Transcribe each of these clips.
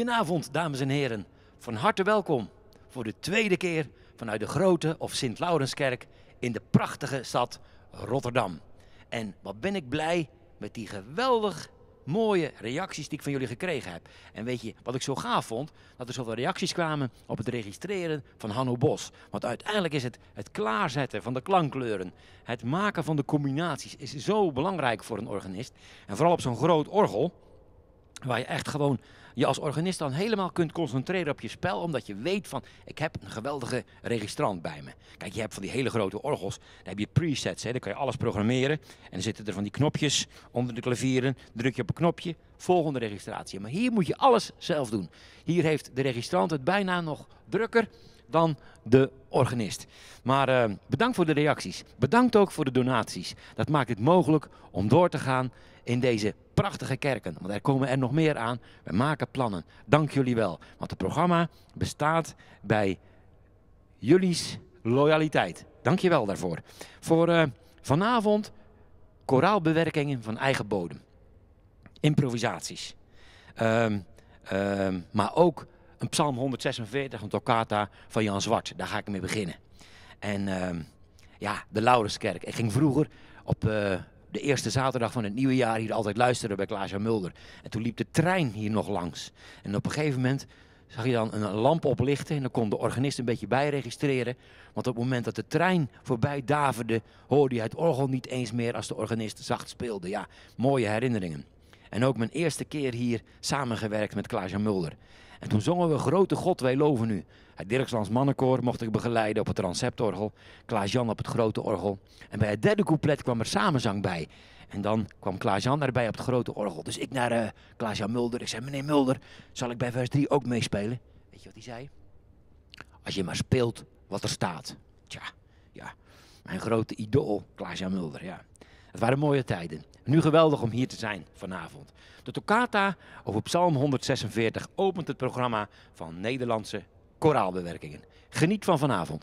Goedenavond, dames en heren. Van harte welkom voor de tweede keer vanuit de Grote of Sint-Laurenskerk in de prachtige stad Rotterdam. En wat ben ik blij met die geweldig mooie reacties die ik van jullie gekregen heb. En weet je wat ik zo gaaf vond? Dat er zoveel reacties kwamen op het registreren van Hanno Bos. Want uiteindelijk is het klaarzetten van de klankkleuren, het maken van de combinaties is zo belangrijk voor een organist. En vooral op zo'n groot orgel, waar je echt gewoon je als organist dan helemaal kunt concentreren op je spel. Omdat je weet van, ik heb een geweldige registrant bij me. Kijk, je hebt van die hele grote orgels, daar heb je presets. Hè, dan kan je alles programmeren. En dan zitten er van die knopjes onder de klavieren. Druk je op een knopje, volgende registratie. Maar hier moet je alles zelf doen. Hier heeft de registrant het bijna nog drukker dan de organist. Maar bedankt voor de reacties. Bedankt ook voor de donaties. Dat maakt het mogelijk om door te gaan in deze prachtige kerken. Want er komen er nog meer aan. We maken plannen. Dank jullie wel. Want het programma bestaat bij jullie loyaliteit. Dank je wel daarvoor. Voor vanavond koraalbewerkingen van eigen bodem. Improvisaties. Maar ook een psalm 146, een toccata van Jan Zwart. Daar ga ik mee beginnen. En de Laurenskerk. Ik ging vroeger op de eerste zaterdag van het nieuwe jaar hier altijd luisteren bij Klaas-Jan Mulder. En toen liep de trein hier nog langs. En op een gegeven moment zag je dan een lamp oplichten. En dan kon de organist een beetje bijregistreren. Want op het moment dat de trein voorbij daverde, hoorde je het orgel niet eens meer als de organist zacht speelde. Ja, mooie herinneringen. En ook mijn eerste keer hier samengewerkt met Klaas-Jan Mulder. En toen zongen we Grote God, wij loven u. Het Dirkslands mannenkoor mocht ik begeleiden op het transeptorgel. Klaas-Jan op het grote orgel. En bij het derde couplet kwam er samenzang bij. En dan kwam Klaas-Jan erbij op het grote orgel. Dus ik naar Klaas-Jan Mulder. Ik zei, meneer Mulder, zal ik bij vers 3 ook meespelen? Weet je wat hij zei? Als je maar speelt wat er staat. Tja, ja. Mijn grote idool, Klaas-Jan Mulder, ja. Het waren mooie tijden. Nu geweldig om hier te zijn vanavond. De toccata over Psalm 146 opent het programma van Nederlandse koraalbewerkingen. Geniet van vanavond.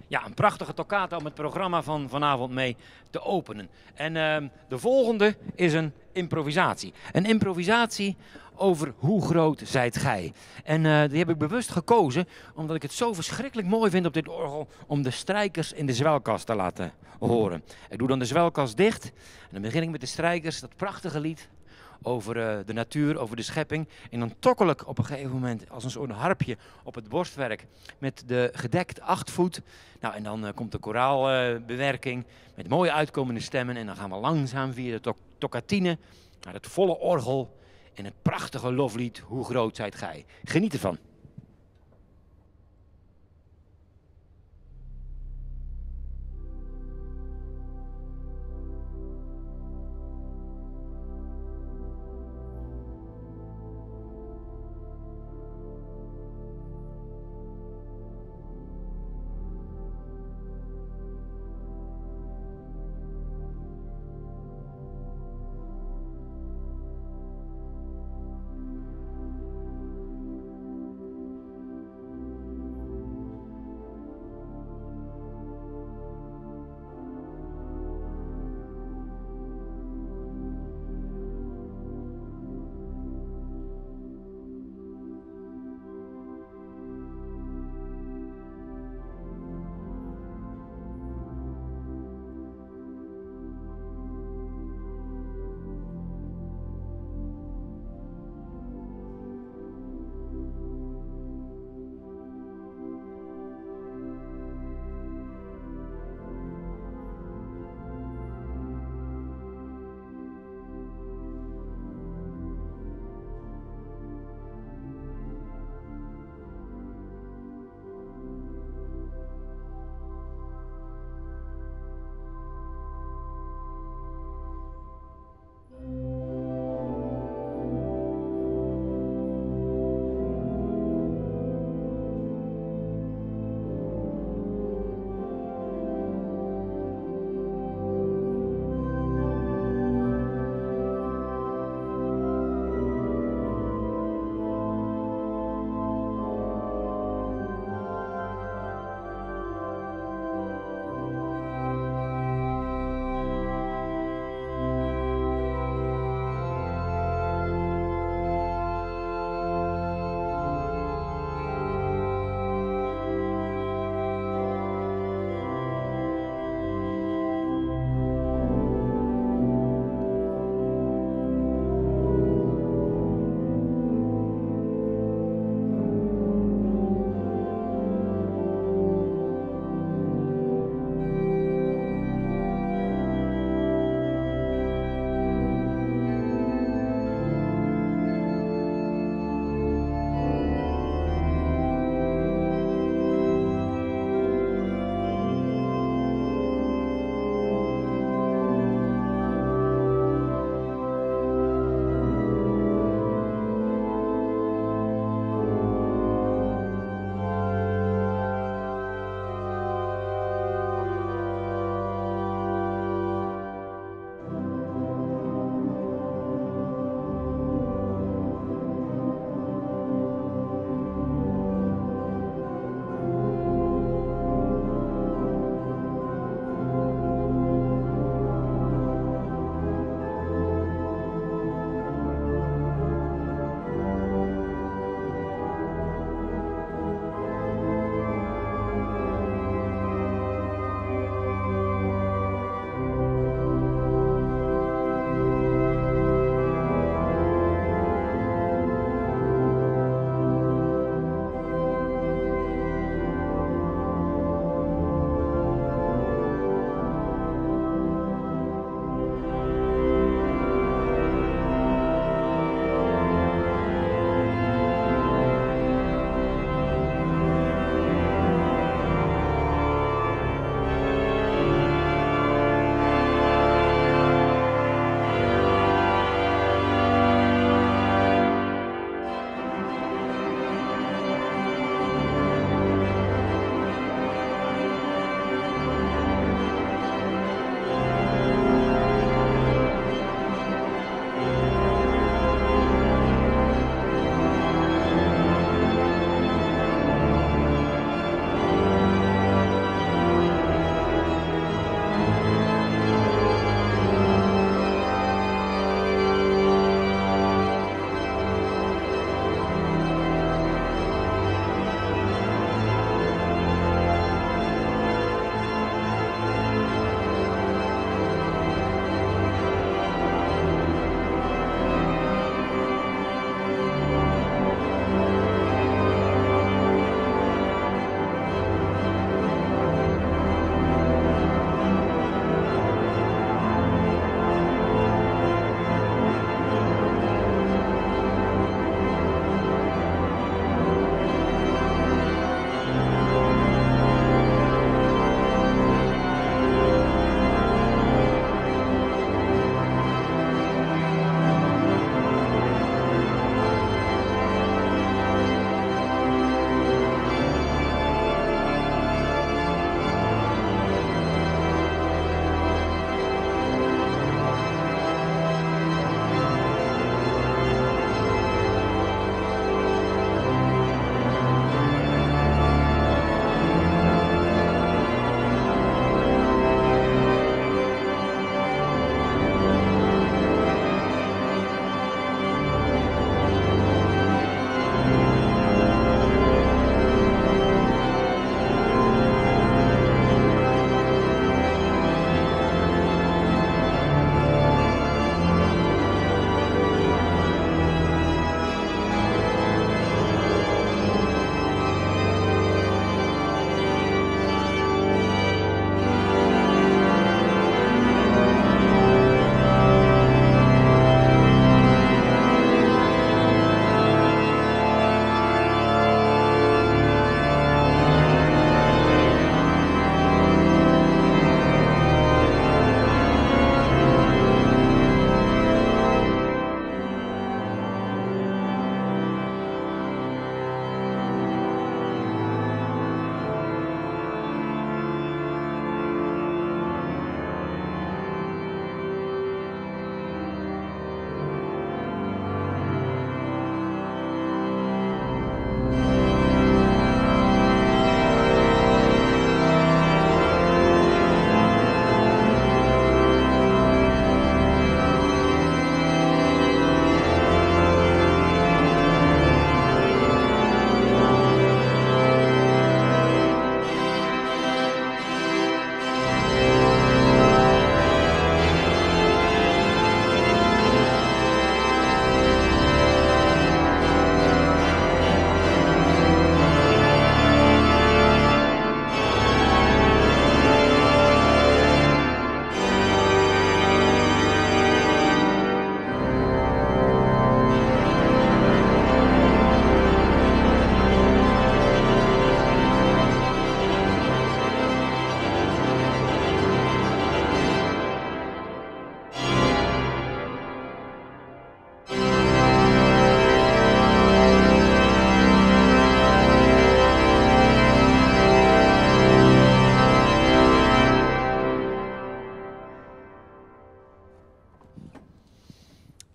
Ja, een prachtige toccata om het programma van vanavond mee te openen. En de volgende is een improvisatie. Een improvisatie over Hoe groot zijt gij? En die heb ik bewust gekozen omdat ik het zo verschrikkelijk mooi vind op dit orgel om de strijkers in de zwelkast te laten horen. Ik doe dan de zwelkast dicht en dan begin ik met de strijkers, dat prachtige lied over de natuur, over de schepping. En dan tokkel ik op een gegeven moment als een soort harpje op het borstwerk met de gedekt 8 voet. Nou, en dan komt de koraalbewerking met mooie uitkomende stemmen. En dan gaan we langzaam via de toccatine naar het volle orgel en het prachtige loflied Hoe groot zijt gij. Geniet ervan.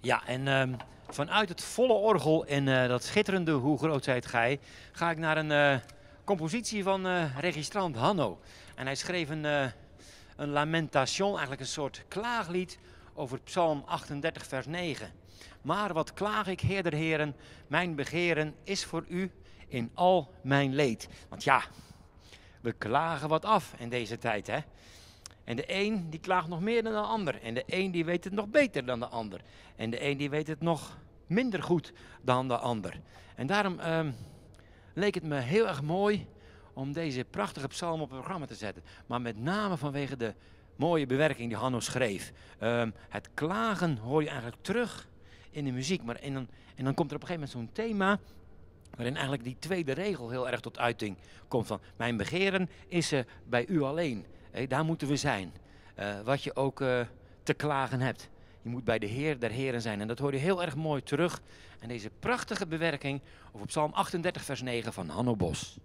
Ja, en vanuit het volle orgel en dat schitterende Hoe groot zijt gij, ga ik naar een compositie van registrant Hanno. En hij schreef een lamentation, eigenlijk een soort klaaglied over Psalm 38 vers 9. Maar wat klaag ik, Heer der heren, mijn begeren is voor u in al mijn leed. Want ja, we klagen wat af in deze tijd, hè. En de een die klaagt nog meer dan de ander. En de een die weet het nog beter dan de ander. En de een die weet het nog minder goed dan de ander. En daarom leek het me heel erg mooi om deze prachtige psalm op het programma te zetten. Maar met name vanwege de mooie bewerking die Hanno schreef. Het klagen hoor je eigenlijk terug in de muziek. En dan komt er op een gegeven moment zo'n thema waarin eigenlijk die tweede regel heel erg tot uiting komt van mijn begeren is bij u alleen. Daar moeten we zijn. Wat je ook te klagen hebt. Je moet bij de Heer der Heren zijn. En dat hoor je heel erg mooi terug. En deze prachtige bewerking over Psalm 38 vers 9 van Hanno Bos.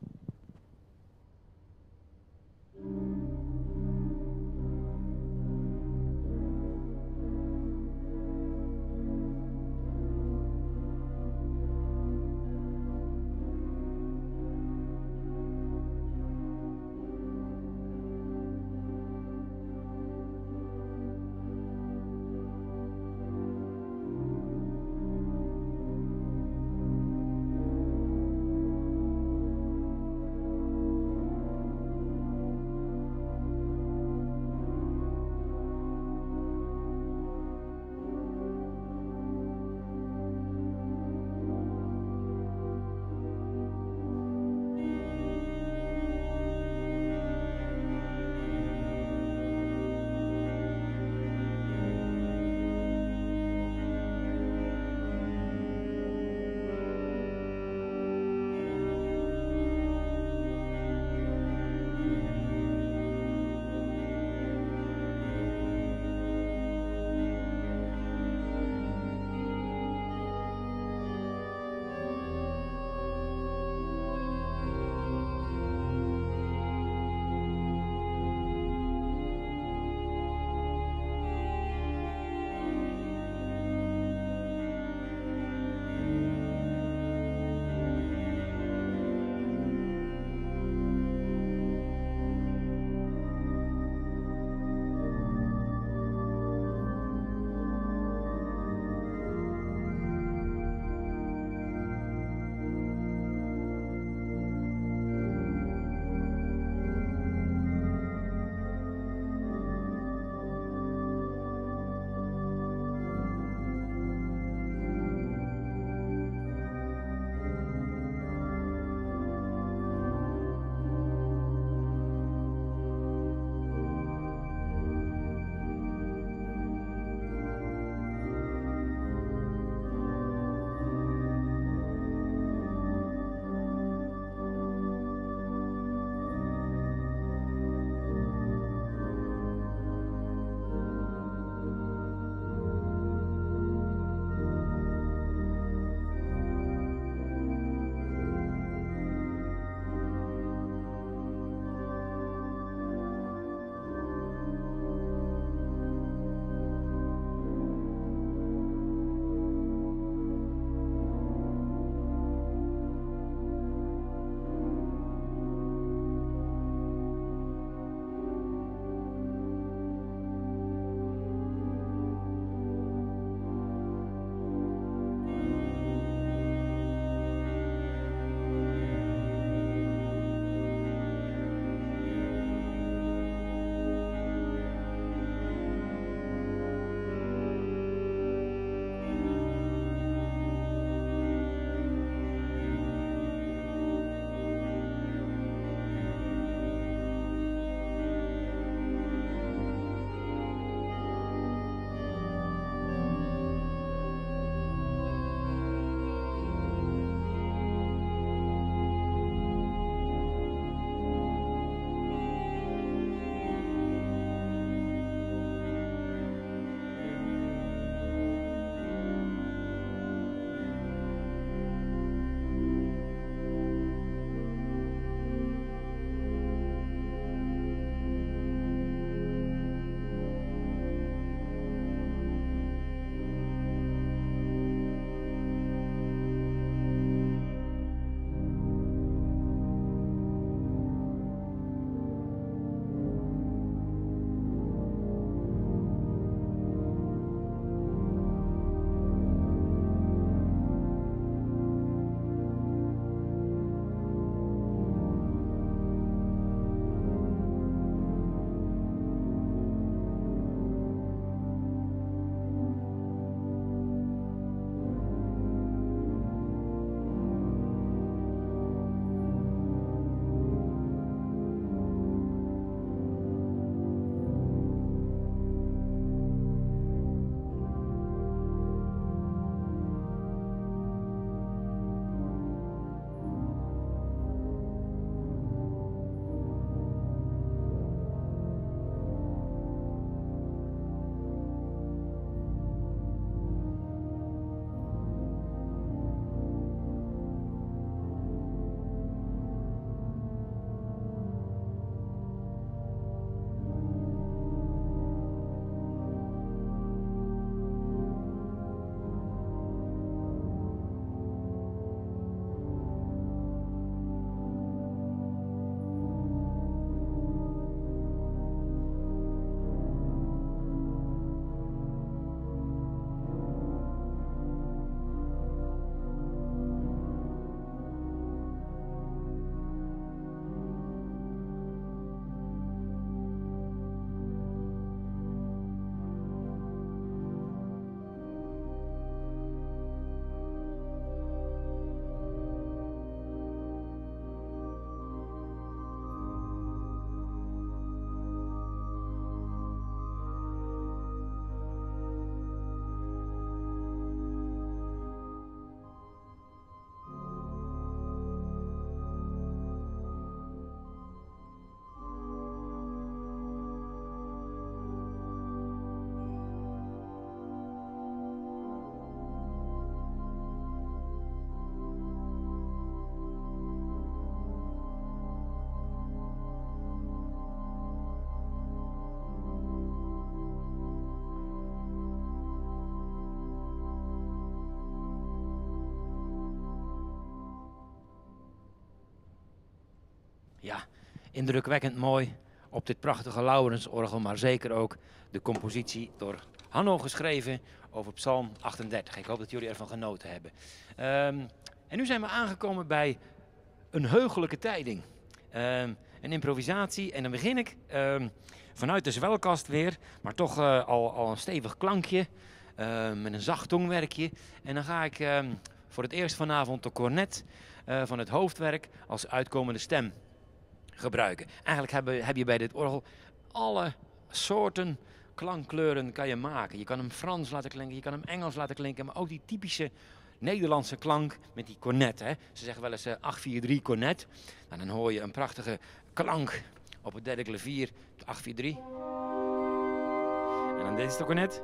indrukwekkend mooi op dit prachtige Laurensorgel, maar zeker ook de compositie door Hanno geschreven over Psalm 38. Ik hoop dat jullie ervan genoten hebben. En nu zijn we aangekomen bij een heugelijke tijding. Een improvisatie en dan begin ik vanuit de zwelkast weer, maar toch al een stevig klankje met een zacht tongwerkje. En dan ga ik voor het eerst vanavond de cornet van het hoofdwerk als uitkomende stem gebruiken. Eigenlijk heb je bij dit orgel alle soorten klankkleuren kan je maken. Je kan hem Frans laten klinken, je kan hem Engels laten klinken, maar ook die typische Nederlandse klank met die cornet. Hè. Ze zeggen wel eens 8-4-3 cornet. Nou, dan hoor je een prachtige klank op het derde klavier, 8-4-3. En dan dit is de cornet.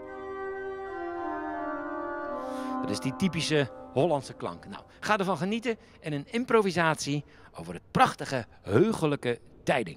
Dat is die typische Hollandse klank. Nou, ga ervan genieten en een improvisatie over het prachtige, heugelijke tijding.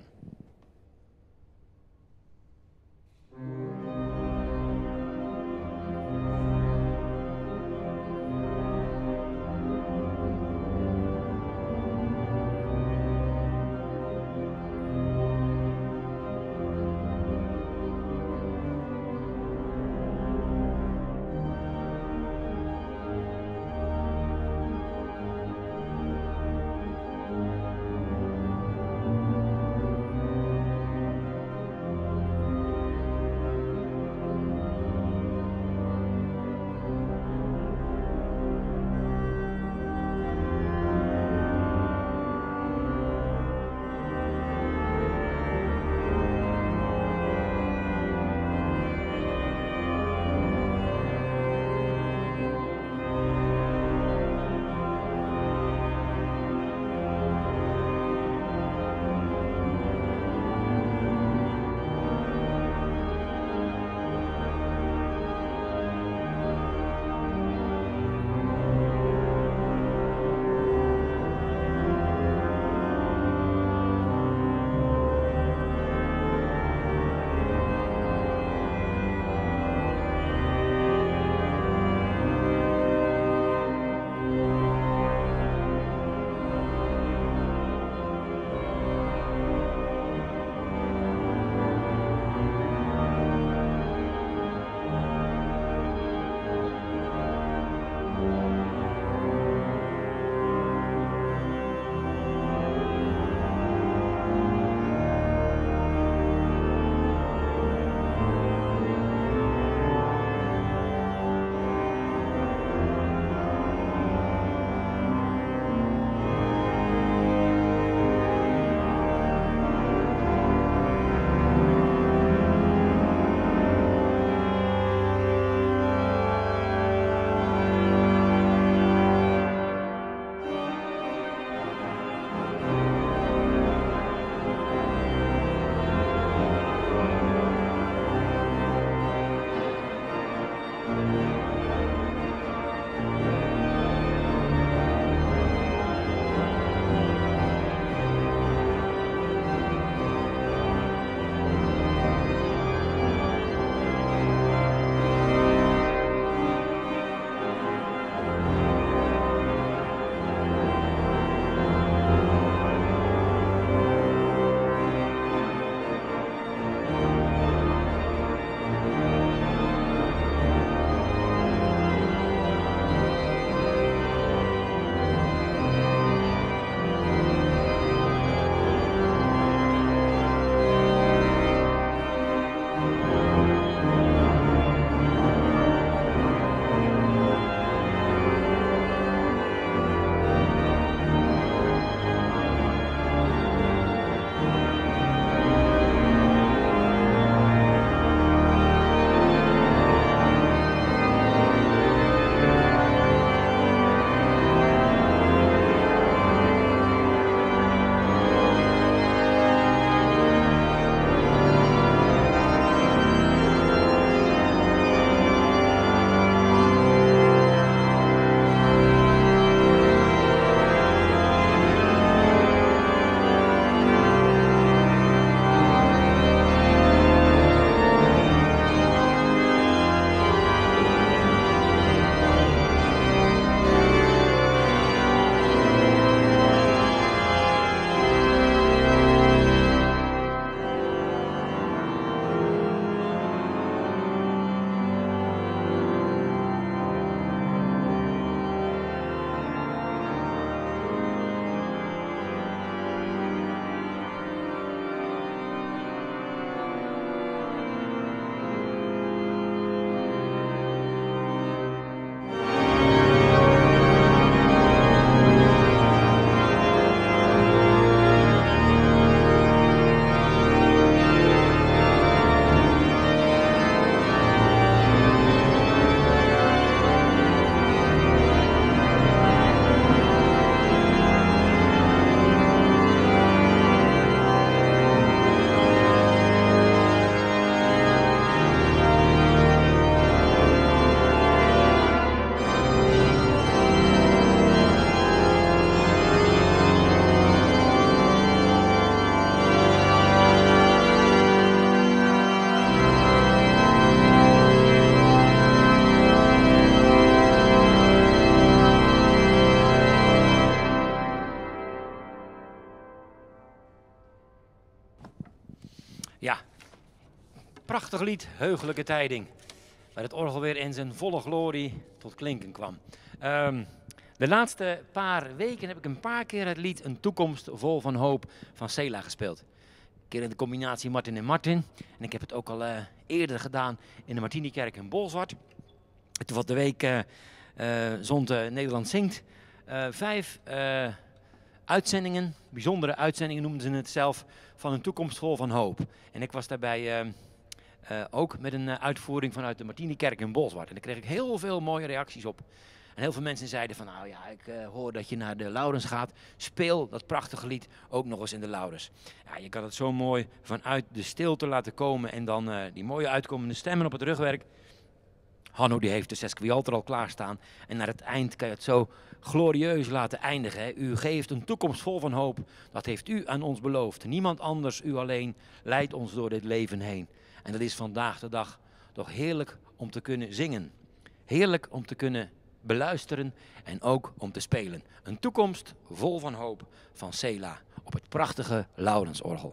Prachtig lied, heugelijke tijding. Waar het orgel weer in zijn volle glorie tot klinken kwam. De laatste paar weken heb ik een paar keer het lied Een toekomst vol van hoop van Sela gespeeld. Een keer in de combinatie Martin en Martin. En ik heb het ook al eerder gedaan in de Martinikerk in Bolzwart. Toen was de week zond Nederland Zingt. 5 uitzendingen, bijzondere uitzendingen noemden ze het zelf, van Een toekomst vol van hoop. En ik was daarbij ook met een uitvoering vanuit de Martinikerk in Bolzwart. En daar kreeg ik heel veel mooie reacties op. En heel veel mensen zeiden van, nou ja, ik hoor dat je naar de Laurens gaat. Speel dat prachtige lied ook nog eens in de Laurens. Ja, je kan het zo mooi vanuit de stilte laten komen en dan die mooie uitkomende stemmen op het rugwerk. Hanno die heeft de Sesquialter al klaarstaan. En naar het eind kan je het zo glorieus laten eindigen. Hè. U geeft een toekomst vol van hoop. Dat heeft u aan ons beloofd. Niemand anders, u alleen, leidt ons door dit leven heen. En dat is vandaag de dag toch heerlijk om te kunnen zingen. Heerlijk om te kunnen beluisteren en ook om te spelen. Een toekomst vol van hoop van Sela op het prachtige Laurensorgel.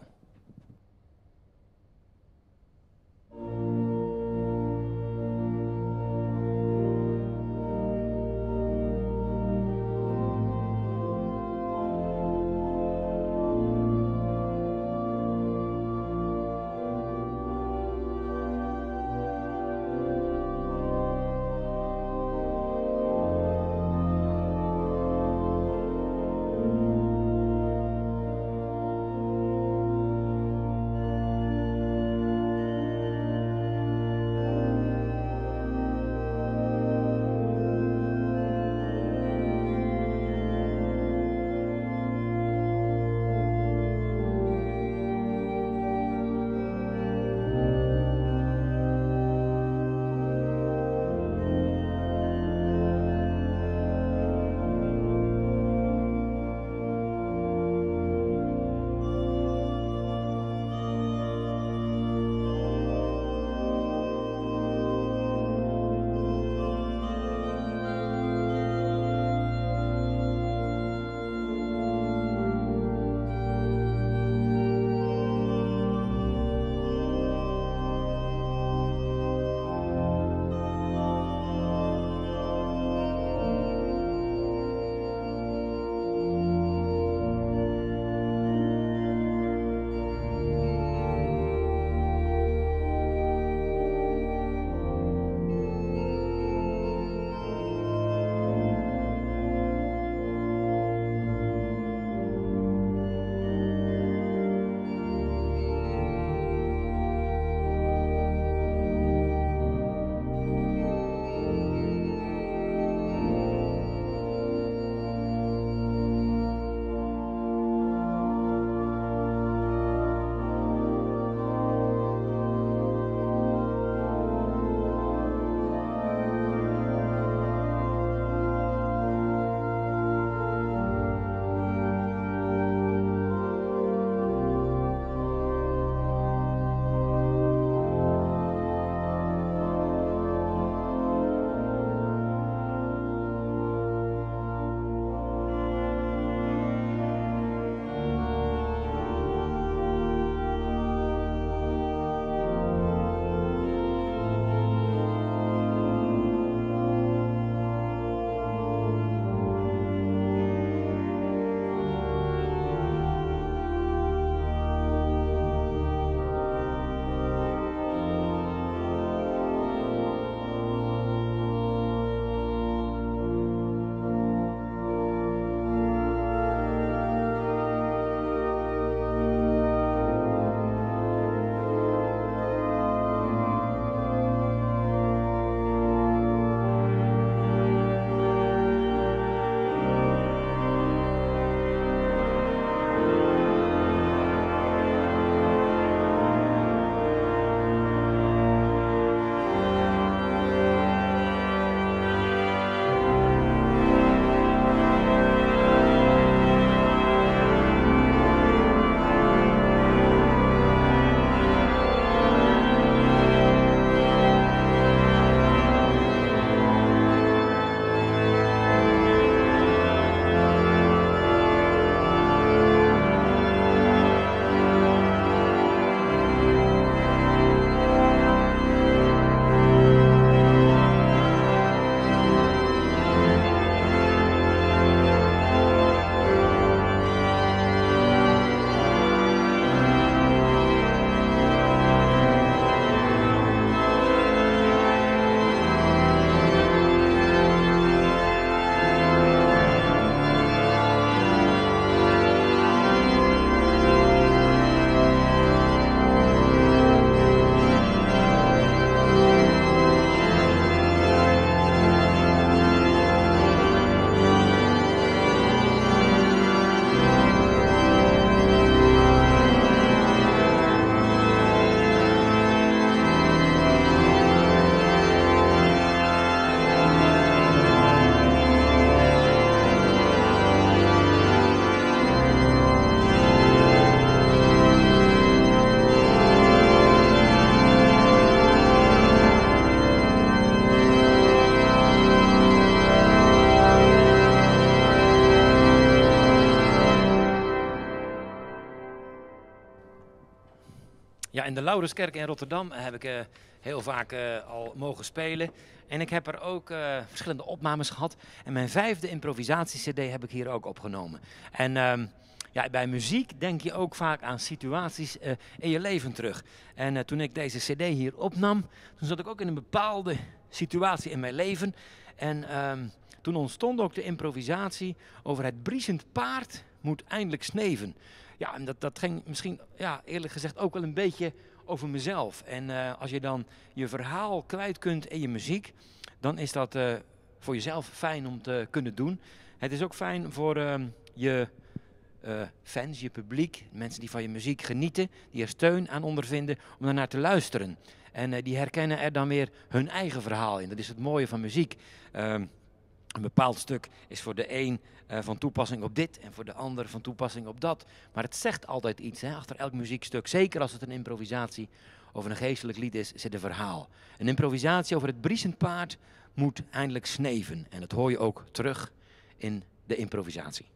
Ja, in de Laurenskerk in Rotterdam heb ik heel vaak al mogen spelen. En ik heb er ook verschillende opnames gehad. En mijn 5e improvisatie-cd heb ik hier ook opgenomen. En ja, bij muziek denk je ook vaak aan situaties in je leven terug. En toen ik deze cd hier opnam, toen zat ik ook in een bepaalde situatie in mijn leven. En toen ontstond ook de improvisatie over het briesend paard moet eindelijk sneven. Ja, en dat ging misschien, ja, eerlijk gezegd ook wel een beetje over mezelf. En als je dan je verhaal kwijt kunt in je muziek, dan is dat voor jezelf fijn om te kunnen doen. Het is ook fijn voor je fans, je publiek, mensen die van je muziek genieten, die er steun aan ondervinden, om daarnaar te luisteren. En die herkennen er dan weer hun eigen verhaal in. Dat is het mooie van muziek. Een bepaald stuk is voor de een van toepassing op dit en voor de ander van toepassing op dat. Maar het zegt altijd iets, hè? Achter elk muziekstuk, zeker als het een improvisatie of een geestelijk lied is, zit een verhaal. Een improvisatie over het briesend paard moet eindelijk sneven. En dat hoor je ook terug in de improvisatie.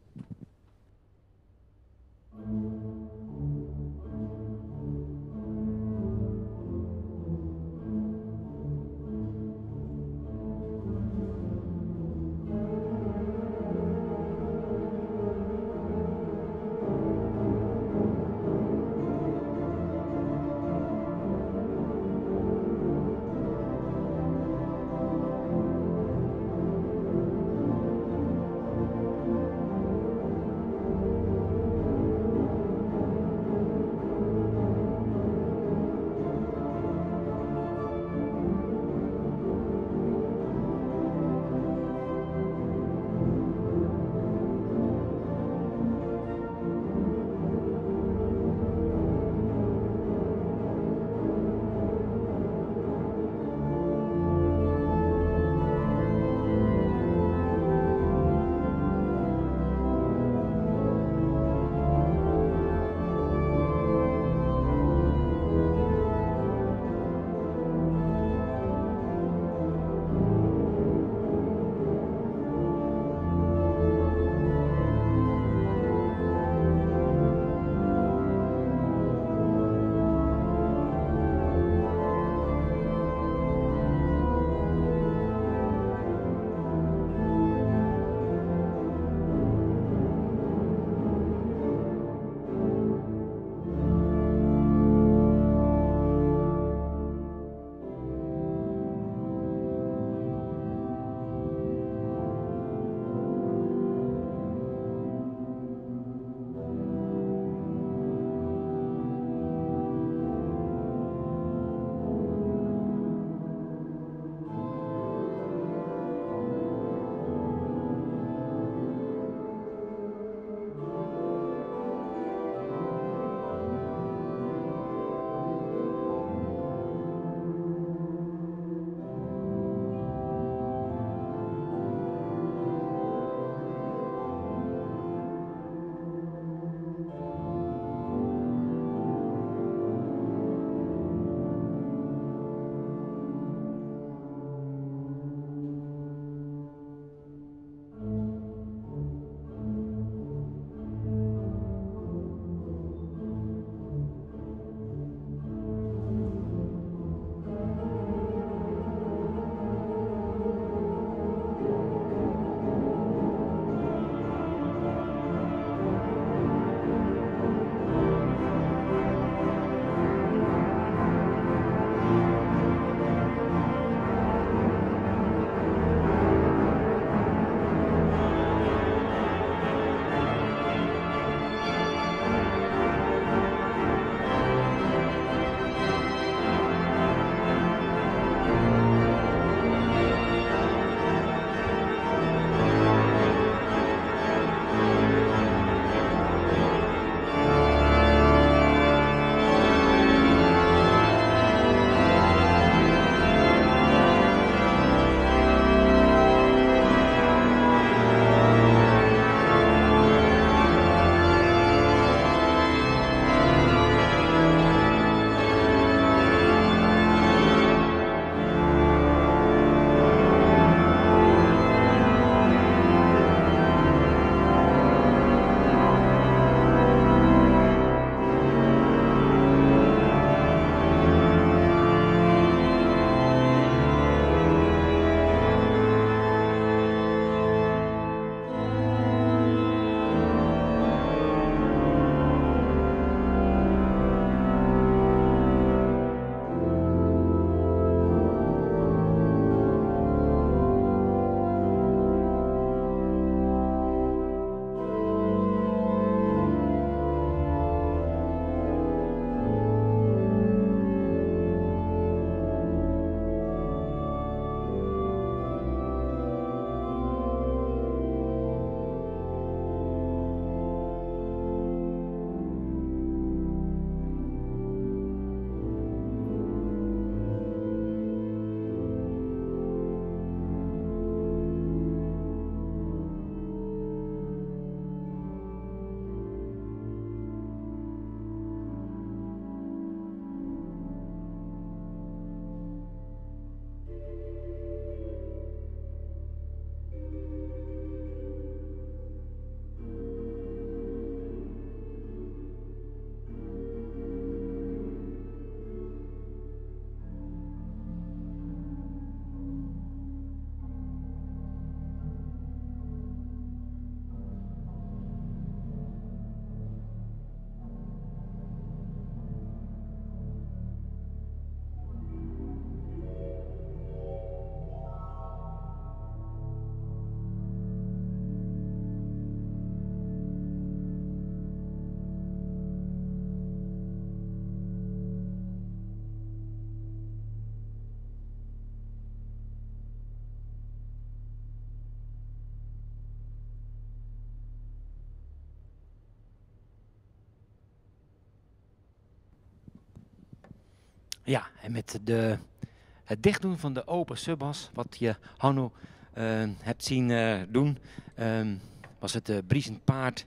Ja, en met het dichtdoen van de open subbas, wat je Hanno hebt zien doen, was het briesend paard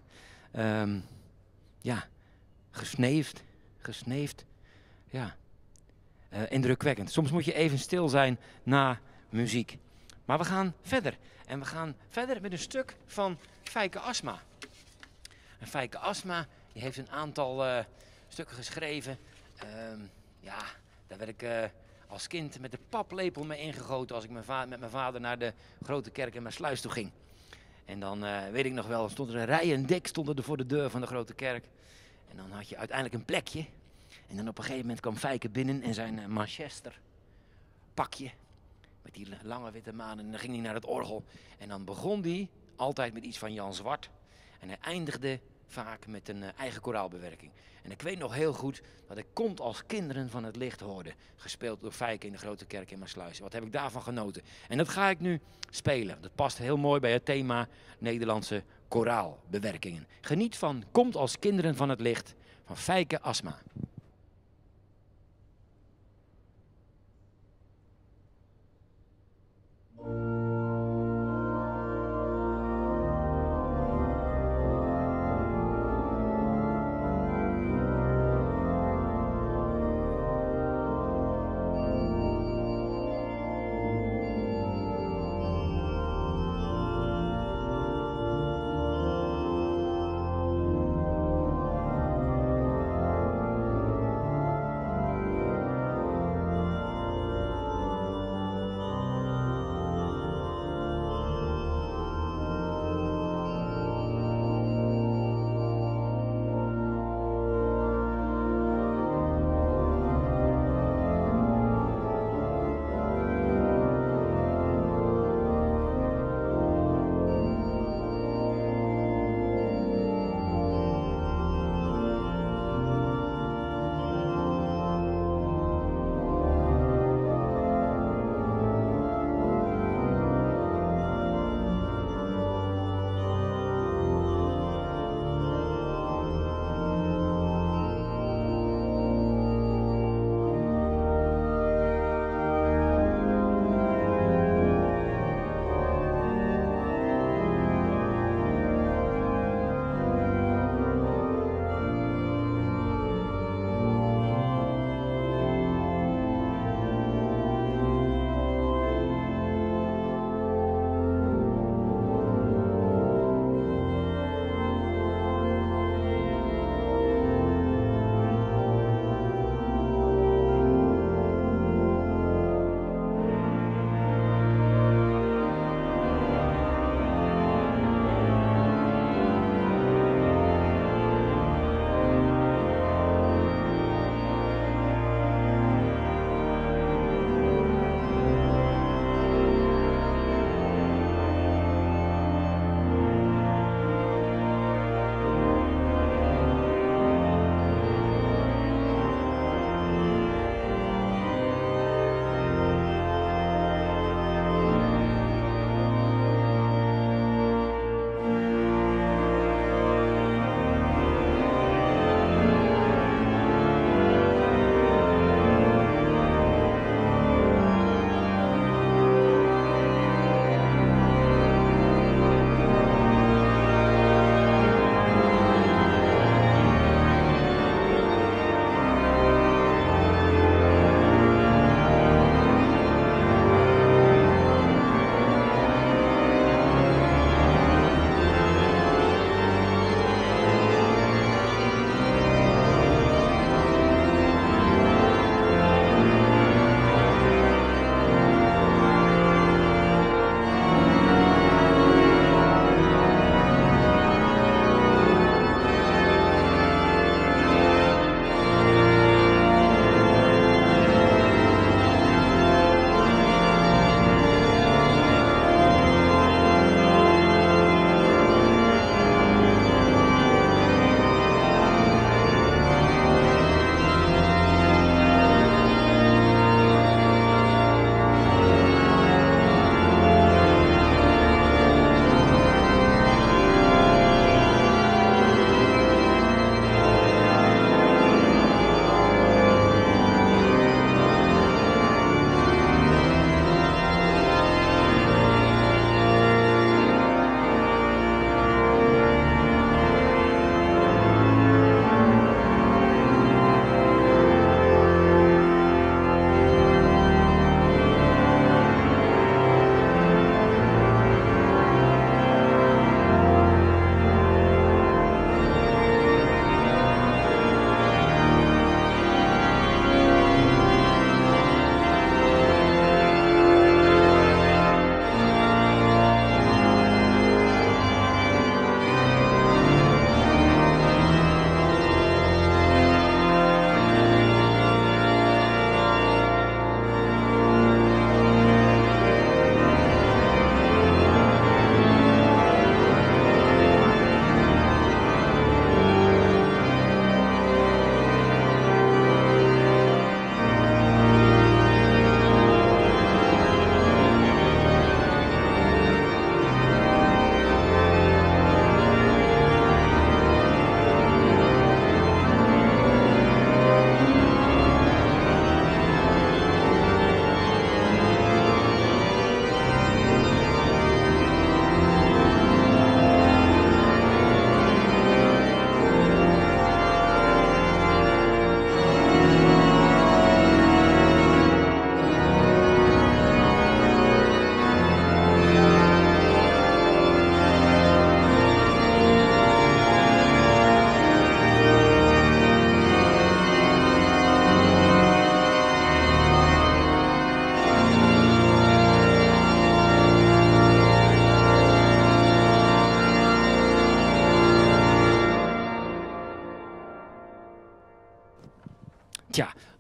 ja, gesneefd, ja, indrukwekkend. Soms moet je even stil zijn na muziek. Maar we gaan verder. En we gaan verder met een stuk van Fijke Asma. En Fijke Asma die heeft een aantal stukken geschreven. Ja, daar werd ik als kind met de paplepel mee ingegoten als ik met mijn vader naar de grote kerk in Maassluis toe ging. En dan weet ik nog wel, stond er een rij en dik stonden er voor de deur van de grote kerk. En dan had je uiteindelijk een plekje. En dan op een gegeven moment kwam Fijke binnen in zijn Manchester pakje. Met die lange witte manen. En dan ging hij naar het orgel. En dan begon hij altijd met iets van Jan Zwart. En hij eindigde vaak met een eigen koraalbewerking. En ik weet nog heel goed dat ik Komt als kinderen van het licht hoorde. Gespeeld door Fijke in de grote kerk in Maassluis. Wat heb ik daarvan genoten. En dat ga ik nu spelen. Dat past heel mooi bij het thema Nederlandse koraalbewerkingen. Geniet van Komt als kinderen van het licht van Fijke Asma.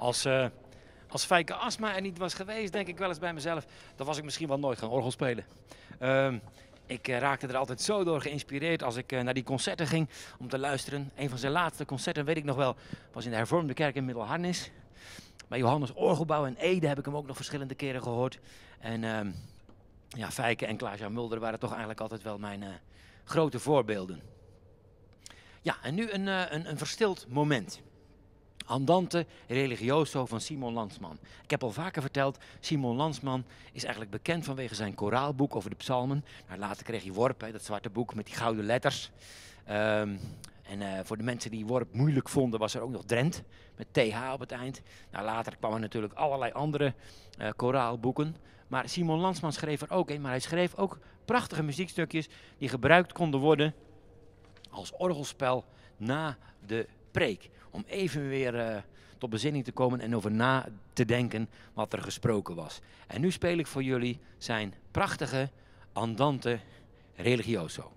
Als Fijke Asma er niet was geweest, denk ik wel eens bij mezelf, dan was ik misschien wel nooit gaan orgel spelen. Ik raakte er altijd zo door geïnspireerd als ik naar die concerten ging om te luisteren. Een van zijn laatste concerten, weet ik nog wel, was in de Hervormde Kerk in Middelharnis. Bij Johannes Orgelbouw in Ede heb ik hem ook nog verschillende keren gehoord. En ja, Fijke en Klaas-Jan Mulder waren toch eigenlijk altijd wel mijn grote voorbeelden. Ja, en nu een verstild moment. Andante Religioso van Simon Landsman. Ik heb al vaker verteld, Simon Landsman is eigenlijk bekend vanwege zijn koraalboek over de psalmen. Nou, later kreeg hij Worp, dat zwarte boek met die gouden letters. Voor de mensen die Worp moeilijk vonden, was er ook nog Drent met TH op het eind. Nou, later kwamen natuurlijk allerlei andere koraalboeken. Maar Simon Landsman schreef er ook een, maar hij schreef ook prachtige muziekstukjes die gebruikt konden worden als orgelspel na de preek. Om even weer tot bezinning te komen en over na te denken wat er gesproken was. En nu speel ik voor jullie zijn prachtige Andante Religioso.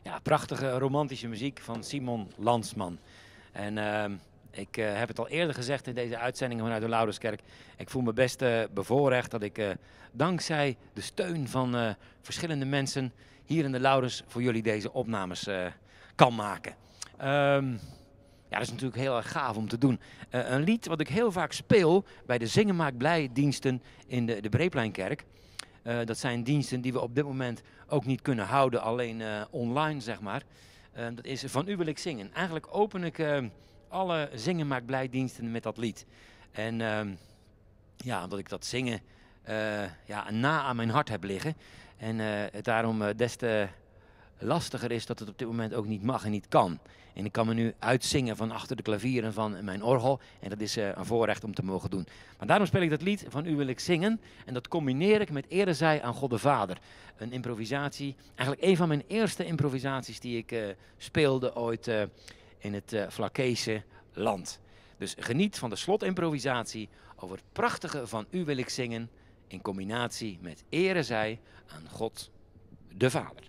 Ja, prachtige romantische muziek van Simon Landsman. En ik heb het al eerder gezegd in deze uitzendingen vanuit de Lauderskerk. Ik voel me best bevoorrecht dat ik dankzij de steun van verschillende mensen hier in de Lauders voor jullie deze opnames kan maken. Ja, dat is natuurlijk heel erg gaaf om te doen. Een lied wat ik heel vaak speel bij de Zingen Maakt Blij diensten in de Breepleinkerk. Dat zijn diensten die we op dit moment ook niet kunnen houden, alleen online zeg maar. Dat is Van U wil ik zingen. Eigenlijk open ik alle Zingen Maakt Blij diensten met dat lied. En ja, omdat ik dat zingen ja, na aan mijn hart heb liggen. En het daarom des te lastiger is dat het op dit moment ook niet mag en niet kan. En ik kan me nu uitzingen van achter de klavieren van mijn orgel. En dat is een voorrecht om te mogen doen. Maar daarom speel ik dat lied Van U wil ik zingen. En dat combineer ik met Ere zij aan God de Vader. Een improvisatie, eigenlijk een van mijn eerste improvisaties die ik speelde ooit in het Vlakese land. Dus geniet van de slotimprovisatie over het prachtige Van U wil ik zingen. In combinatie met Ere zij aan God de Vader.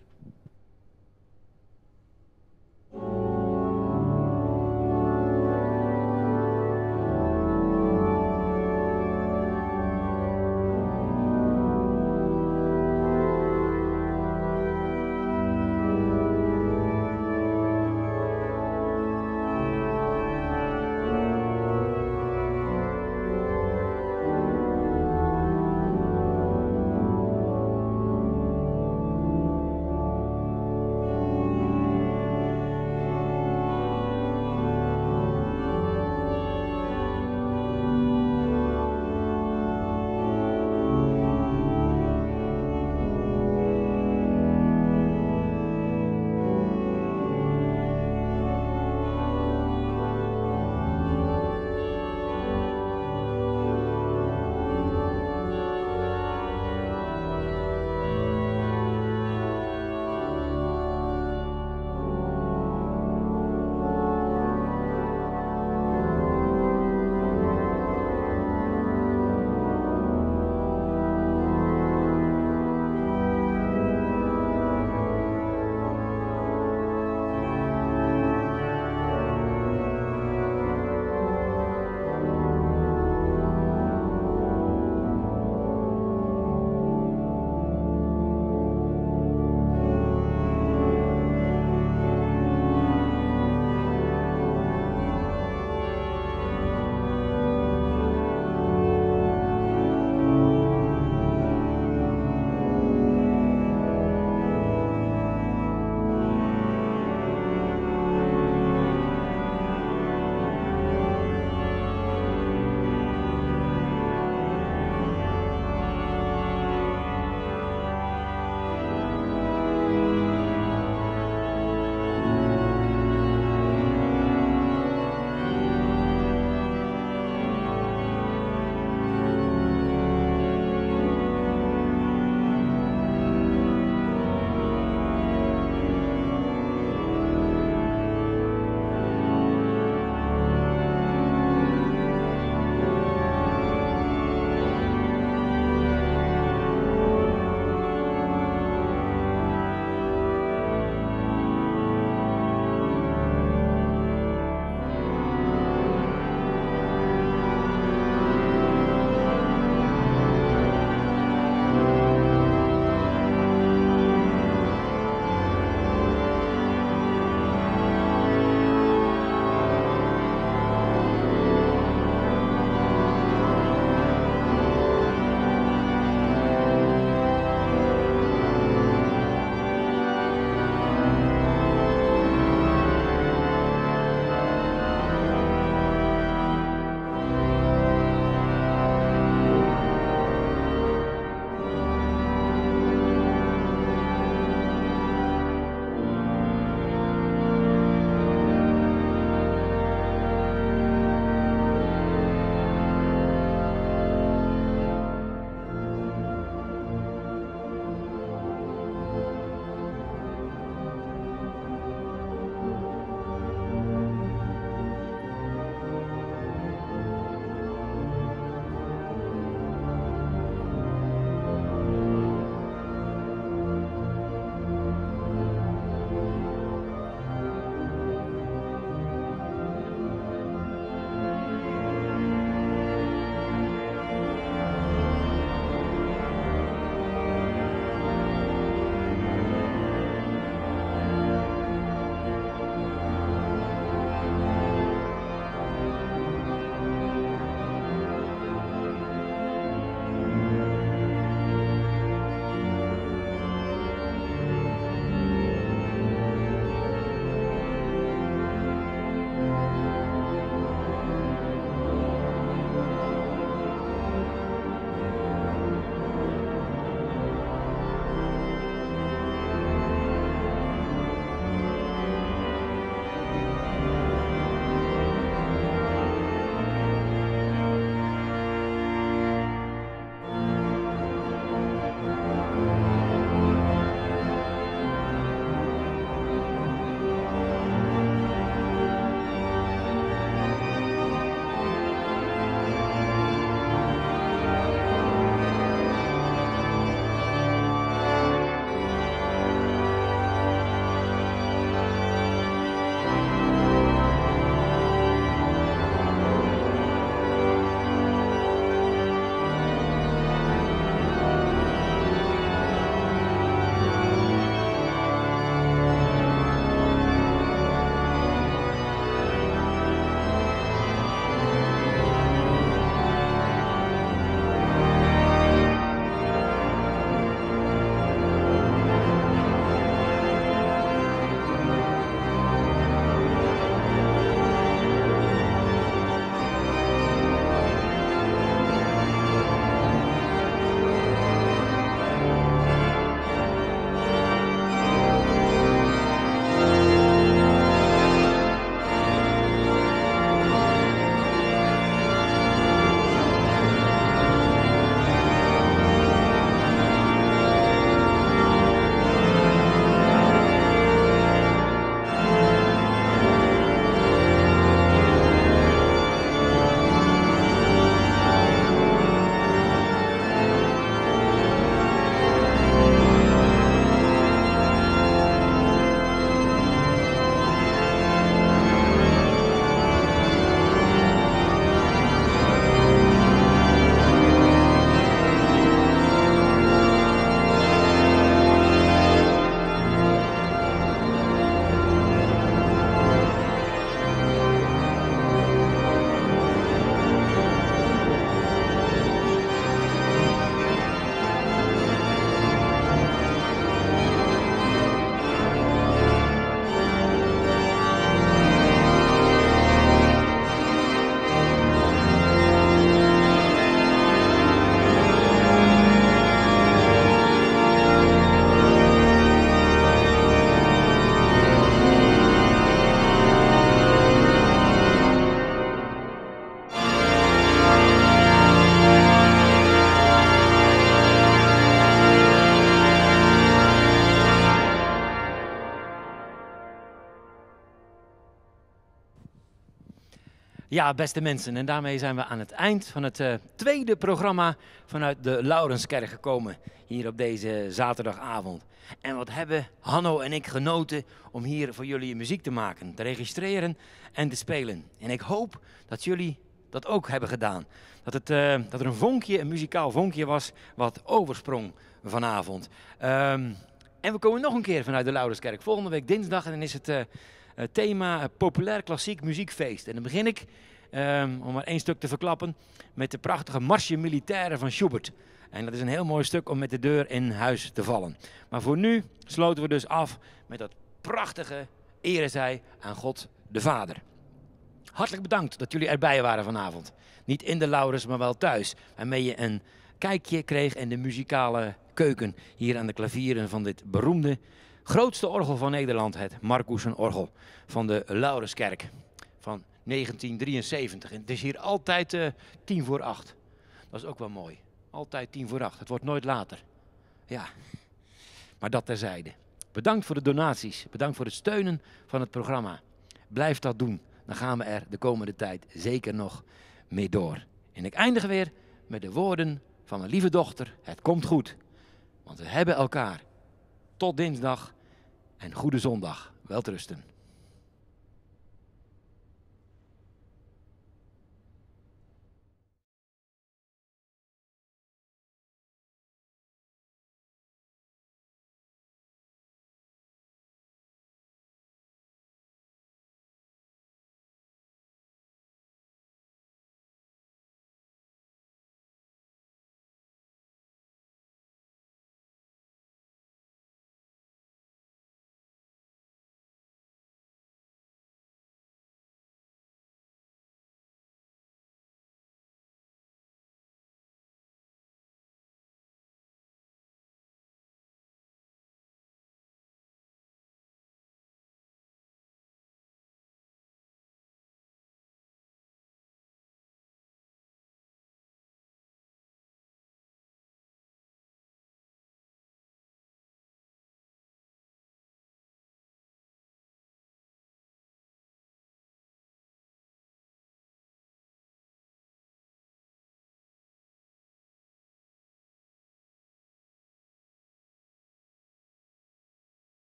Ja, beste mensen, en daarmee zijn we aan het eind van het tweede programma vanuit de Laurenskerk gekomen, hier op deze zaterdagavond. En wat hebben Hanno en ik genoten om hier voor jullie muziek te maken, te registreren en te spelen. En ik hoop dat jullie dat ook hebben gedaan. Dat er een vonkje, een muzikaal vonkje was wat oversprong vanavond. En we komen nog een keer vanuit de Laurenskerk, volgende week dinsdag, en dan is het thema populair klassiek muziekfeest. En dan begin ik, om maar één stuk te verklappen, met de prachtige Marsje Militaire van Schubert. En dat is een heel mooi stuk om met de deur in huis te vallen. Maar voor nu sloten we dus af met dat prachtige ere zij aan God de Vader. Hartelijk bedankt dat jullie erbij waren vanavond. Niet in de Laurens, maar wel thuis. Waarmee je een kijkje kreeg in de muzikale keuken hier aan de klavieren van dit beroemde grootste orgel van Nederland, het Marcussen-orgel van de Laurenskerk van 1973. En het is hier altijd 7:50. Dat is ook wel mooi. Altijd 7:50. Het wordt nooit later. Ja, maar dat terzijde. Bedankt voor de donaties. Bedankt voor het steunen van het programma. Blijf dat doen. Dan gaan we er de komende tijd zeker nog mee door. En ik eindig weer met de woorden van mijn lieve dochter. Het komt goed. Want we hebben elkaar. Tot dinsdag en goede zondag. Welterusten.